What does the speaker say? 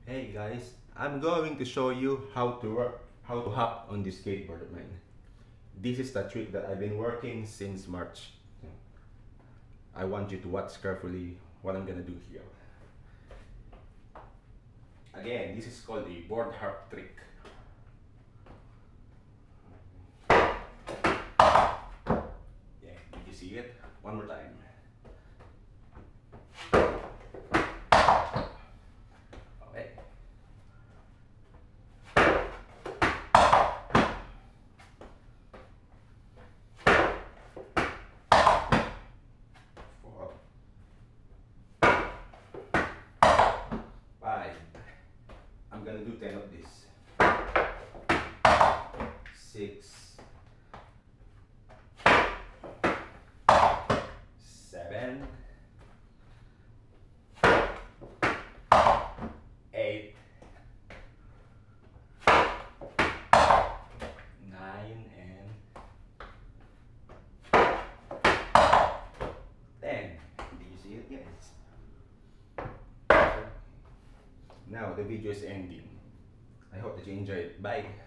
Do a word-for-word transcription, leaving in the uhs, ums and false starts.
Hey guys, I'm going to show you how to work, how to hop on this skateboard of mine. This is the trick that I've been working since March. I want you to watch carefully what I'm gonna do here. Again, this is called a board hop trick. Yeah, did you see it? One more time. Okay. Four. Five. I'm gonna do ten of this. Six. Seven. Eight. Nine and ten. Did you see it? Yes. Now the video is ending. I hope that you enjoyed it. Bye.